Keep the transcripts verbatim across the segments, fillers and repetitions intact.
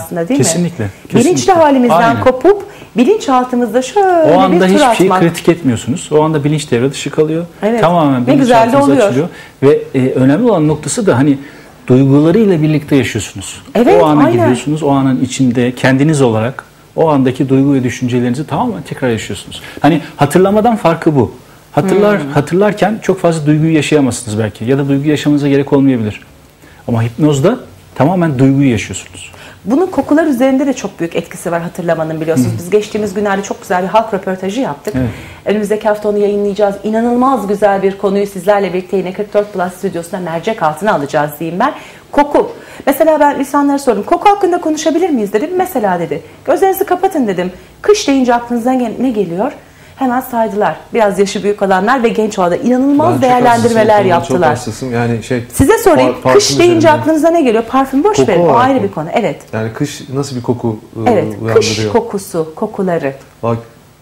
aslında, değil kesinlikle, mi? Kesinlikle. Bilinçli halimizden Aynen. kopup bilinçaltımızda şöyle o anda bir tur hiçbir atmak. şeyi kritik etmiyorsunuz. O anda bilinç devre dışı kalıyor. Evet. Tamamen Ne güzel de bilinçaltınız oluyor. açılıyor. Ve e, önemli olan noktası da hani duygularıyla birlikte yaşıyorsunuz. Evet, o ana aynen. gidiyorsunuz. O anın içinde kendiniz olarak o andaki duygu ve düşüncelerinizi tamamen tekrar yaşıyorsunuz. Hani hatırlamadan farkı bu. Hatırlar hmm. hatırlarken çok fazla duyguyu yaşayamazsınız belki ya da duygu yaşamanıza gerek olmayabilir. Ama hipnozda tamamen duyguyu yaşıyorsunuz. Bunun kokular üzerinde de çok büyük etkisi var hatırlamanın, biliyorsunuz. Hı. Biz geçtiğimiz günlerde çok güzel bir halk röportajı yaptık. Evet. Önümüzdeki hafta onu yayınlayacağız. İnanılmaz güzel bir konuyu sizlerle birlikte yine kırk dört Plus stüdyosunda mercek altına alacağız diyeyim ben. Koku. Mesela ben insanlara sordum. Koku hakkında konuşabilir miyiz dedim. Mesela dedi. Gözlerinizi kapatın dedim. Kış deyince aklınıza ne geliyor? Hemen saydılar. Biraz yaşı büyük olanlar ve genç olanlar. İnanılmaz ben değerlendirmeler yaptılar. Çok hassasım. Yani şey, size sorayım. Par kış deyince üzerinde aklınıza ne geliyor? Parfüm boş verin. O ayrı mı? bir konu. Evet. Yani kış nasıl bir koku evet, uyandırıyor? Kış kokusu, kokuları. Bak,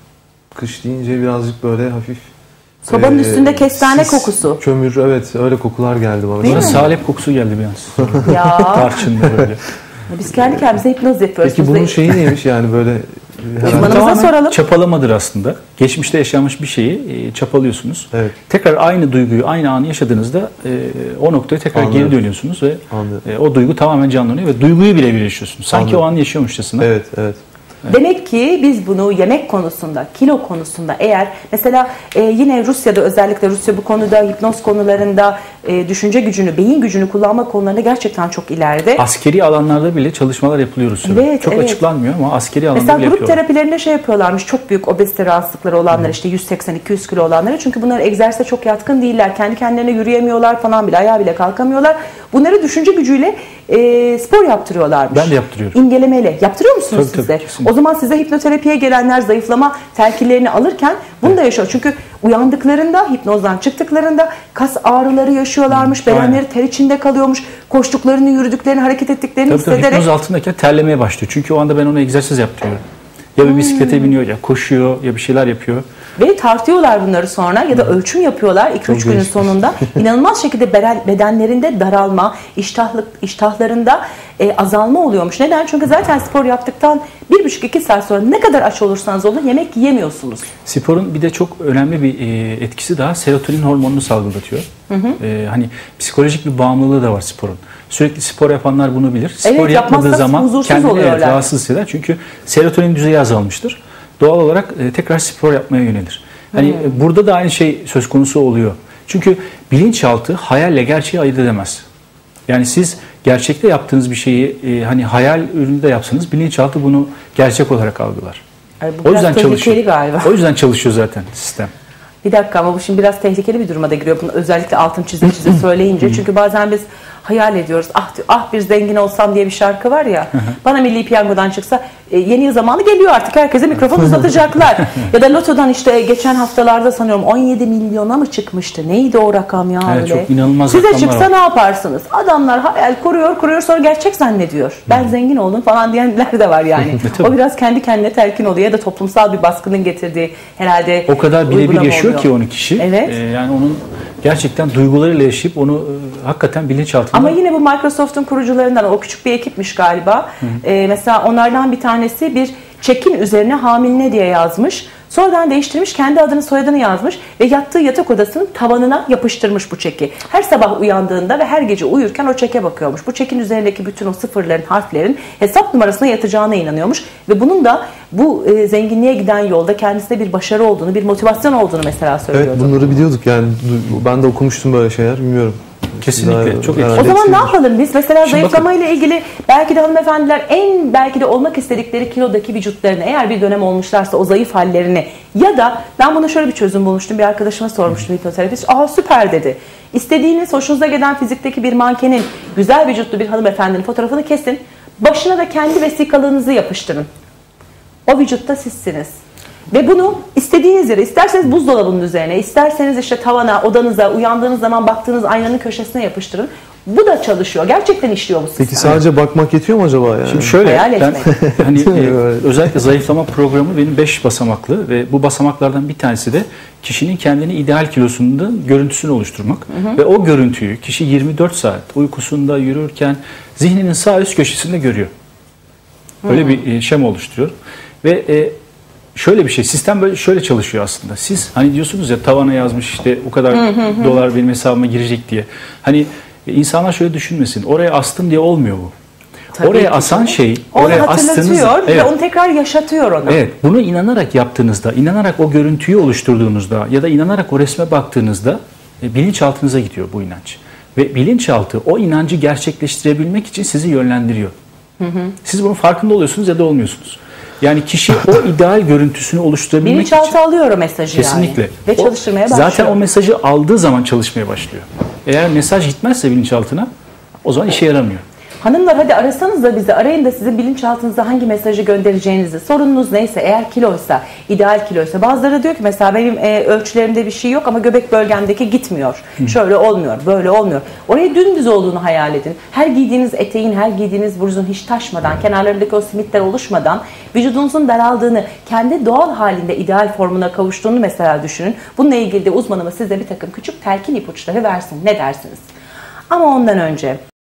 kış deyince birazcık böyle hafif sobanın e, üstünde kestane sis, kokusu. Kömür, evet, öyle kokular geldi bana. Bana salep kokusu geldi bir an. Ya. Tarçınlı böyle. Biz kendi kendimize hipnoz yapıyoruz. Peki bunun şeyi neymiş yani böyle? Uzmanımıza soralım. Çapalamadır aslında. Geçmişte yaşanmış bir şeyi e, çapalıyorsunuz. Evet. Tekrar aynı duyguyu, aynı anı yaşadığınızda e, o noktaya tekrar Anladım. geri dönüyorsunuz ve e, o duygu tamamen canlanıyor ve duyguyu birebir yaşıyorsunuz. Sanki Anladım. o an yaşıyormuşçasına. Evet, evet. Evet. Demek ki biz bunu yemek konusunda, kilo konusunda eğer mesela e, yine Rusya'da, özellikle Rusya bu konuda hipnoz konularında e, düşünce gücünü, beyin gücünü kullanma konularında gerçekten çok ileride. Askeri alanlarda bile çalışmalar yapılıyor Rusya'da. Evet, çok evet. açıklanmıyor ama askeri alanda mesela bile yapıyorlar. Mesela grup terapilerinde şey yapıyorlarmış, çok büyük obezite rahatsızlıkları olanlar, hmm. işte yüz seksen iki yüz kilo olanları, çünkü bunlar egzersize çok yatkın değiller. Kendi kendilerine yürüyemiyorlar falan bile, ayağa bile kalkamıyorlar. Bunları düşünce gücüyle e, spor yaptırıyorlarmış. Ben de yaptırıyorum. İmgelemeyle. Yaptırıyor musunuz tabii, siz de? Tabii, o zaman size hipnoterapiye gelenler zayıflama telkillerini alırken bunu da yaşıyor. Çünkü uyandıklarında, hipnozdan çıktıklarında kas ağrıları yaşıyorlarmış, hmm. bedenleri ter içinde kalıyormuş, koştuklarını, yürüdüklerini, hareket ettiklerini tabii, hissederek. Tabii, hipnoz altındayken terlemeye başlıyor. Çünkü o anda ben ona egzersiz yaptırıyorum. Ya bir bisiklete hmm. biniyor, ya koşuyor, ya bir şeyler yapıyor. Ve tartıyorlar bunları sonra ya da hmm. ölçüm yapıyorlar iki üç günün sonunda. İnanılmaz şekilde bedenlerinde daralma, iştahlık, iştahlarında e, azalma oluyormuş. Neden? Çünkü zaten spor yaptıktan bir buçuk iki saat sonra ne kadar aç olursanız olun yemek yiyemiyorsunuz. Sporun bir de çok önemli bir e, etkisi daha, serotonin hormonunu salgılatıyor. Hı hı. E, hani psikolojik bir bağımlılığı da var sporun. Sürekli spor yapanlar bunu bilir. Spor evet, yapmadığı zaman kendini evet, rahatsız hisseder. Çünkü serotonin düzeyi azalmıştır. Doğal olarak e, tekrar spor yapmaya yönelir. Hani hmm. burada da aynı şey söz konusu oluyor. Çünkü bilinçaltı hayalle gerçeği ayırt edemez. Yani siz gerçekte yaptığınız bir şeyi e, hani hayal ürünü de yapsanız bilinçaltı bunu gerçek olarak algılar. Ay, bu o yüzden çalışıyor. Galiba. O yüzden çalışıyor zaten sistem. Bir dakika, ama bu şimdi biraz tehlikeli bir duruma da giriyor. Bunu özellikle altın çize çize söyleyince. Çünkü bazen biz hayal ediyoruz. Ah, ah bir zengin olsam diye bir şarkı var ya. Bana Milli Piyango'dan çıksa e, yeni yıl zamanı geliyor artık. Herkese mikrofon uzatacaklar. Ya da lotodan işte geçen haftalarda sanıyorum on yedi milyona mı çıkmıştı? Neydi o rakam ya evet, öyle? Çok inanılmaz Size rakamlar çıksa var. Ne yaparsınız? Adamlar hayal kuruyor kuruyor sonra gerçek zannediyor. Ben hmm. zengin oldum falan diyenler de var yani. O biraz kendi kendine telkin oluyor ya da toplumsal bir baskının getirdiği herhalde. O kadar birebir yaşıyor oluyor. Ki onu kişi. Evet. Ee, yani onun gerçekten duygularıyla yaşayıp onu e, hakikaten bilinçaltında. Ama yine bu Microsoft'un kurucularından, o küçük bir ekipmiş galiba. Ee, mesela onlardan bir tanesi bir çekin üzerine hamiline diye yazmış. Sonradan değiştirmiş, kendi adını soyadını yazmış ve yattığı yatak odasının tavanına yapıştırmış bu çeki. Her sabah uyandığında ve her gece uyurken o çeke bakıyormuş. Bu çekin üzerindeki bütün o sıfırların, harflerin hesap numarasına yatacağına inanıyormuş. Ve bunun da bu e, zenginliğe giden yolda kendisine bir başarı olduğunu, bir motivasyon olduğunu mesela söylüyordu. Evet, bunları biliyorduk yani. Ben de okumuştum böyle şeyler, bilmiyorum. Kesinlikle. Daha, çok o zaman ne yapalım biz? Mesela Şimdi zayıflama bakın. ile ilgili belki de hanımefendiler en belki de olmak istedikleri kilodaki vücutlarını, eğer bir dönem olmuşlarsa o zayıf hallerini, ya da ben buna şöyle bir çözüm bulmuştum. Bir arkadaşıma sormuştum, hipnoterapist. Aa süper dedi. İstediğiniz, hoşunuza gelen fizikteki bir mankenin, güzel vücutlu bir hanımefendinin fotoğrafını kesin. Başına da kendi vesikalığınızı yapıştırın. O vücutta sizsiniz. Ve bunu istediğiniz yere, isterseniz buzdolabının üzerine, isterseniz işte tavana, odanıza, uyandığınız zaman baktığınız aynanın köşesine yapıştırın. Bu da çalışıyor. Gerçekten işliyor bu sistem. Peki sadece bakmak yetiyor mu acaba yani? Şimdi şöyle, Hayal ben hani e, özellikle zayıflama programı benim beş basamaklı ve bu basamaklardan bir tanesi de kişinin kendini ideal kilosunun görüntüsünü oluşturmak. Hı hı. Ve o görüntüyü kişi yirmi dört saat uykusunda, yürürken zihninin sağ üst köşesinde görüyor. Öyle bir e, şema oluşturuyorum. Ve e, şöyle bir şey, sistem böyle şöyle çalışıyor aslında. Siz hani diyorsunuz ya tavana yazmış işte o kadar dolar benim hesabıma girecek diye. Hani e, insanlar şöyle düşünmesin. Oraya astım diye olmuyor bu. Tabii oraya ki asan de. şey, onu oraya hatırlatıyor astığınız, ve evet, onu tekrar yaşatıyor ona. evet, bunu inanarak yaptığınızda, inanarak o görüntüyü oluşturduğunuzda ya da inanarak o resme baktığınızda e, bilinçaltınıza gidiyor bu inanç. Ve bilinçaltı o inancı gerçekleştirebilmek için sizi yönlendiriyor. Hı hı. Siz bunun farkında oluyorsunuz ya da olmuyorsunuz. Yani kişi o ideal görüntüsünü oluşturabilmek Bilinçaltı için... alıyor o mesajı Kesinlikle. yani. Ve çalıştırmaya o, başlıyor. Zaten o mesajı aldığı zaman çalışmaya başlıyor. Eğer mesaj gitmezse bilinçaltına o zaman işe yaramıyor. Hanımlar hadi arasanız da bizi, arayın da sizin bilinçaltınıza hangi mesajı göndereceğinizi, sorununuz neyse, eğer kiloysa, ideal kiloysa. Bazıları diyor ki mesela benim e, ölçülerimde bir şey yok ama göbek bölgemdeki gitmiyor. Hı. Şöyle olmuyor, böyle olmuyor. Oraya dümdüz olduğunu hayal edin. Her giydiğiniz eteğin, her giydiğiniz bluzun hiç taşmadan, kenarlarındaki o simitler oluşmadan vücudunuzun daraldığını, kendi doğal halinde ideal formuna kavuştuğunu mesela düşünün. Bununla ilgili de uzmanımız size bir takım küçük telkin ipuçları versin. Ne dersiniz? Ama ondan önce...